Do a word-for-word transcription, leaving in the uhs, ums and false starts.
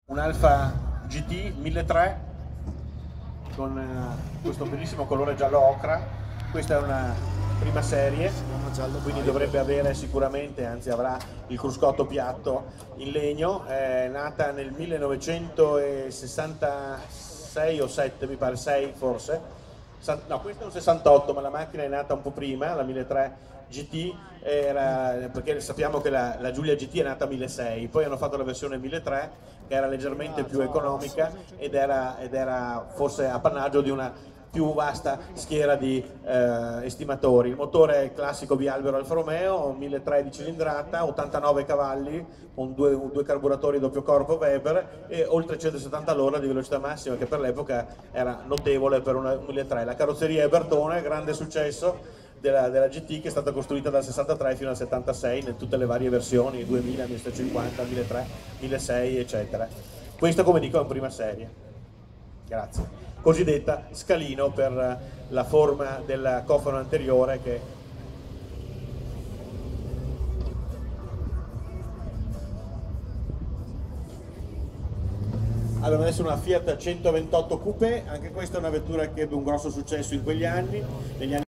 Un Alfa G T milletrecento con eh, questo bellissimo colore giallo ocra. Questa è una prima serie, quindi dovrebbe avere sicuramente, anzi avrà il cruscotto piatto in legno. È nata nel millenovecentosessantasei o sette, mi pare, sei forse. No, questo è un sessantotto, ma la macchina è nata un po' prima, la milletrecento G T, era, perché sappiamo che la, la Giulia G T è nata milleseicento, poi hanno fatto la versione milletrecento che era leggermente più economica ed era, ed era forse appannaggio di una più vasta schiera di eh, estimatori. Il motore è il classico bialbero Alfa Romeo, milletrecento di cilindrata, ottantanove cavalli con due, due carburatori doppio corpo Weber e oltre centosettanta all'ora di velocità massima, che per l'epoca era notevole per una milletrecento. La carrozzeria è Bertone, grande successo della, della G T, che è stata costruita dal sessantatré fino al settantasei in tutte le varie versioni, duemila, millesettecentocinquanta, milletrecento, milleseicento, eccetera. Questo, come dico, è in prima serie. Grazie. Cosiddetta scalino per la forma del cofano anteriore che Allora, adesso una Fiat centoventotto Coupé, anche questa è una vettura che ebbe un grosso successo in quegli anni, negli anni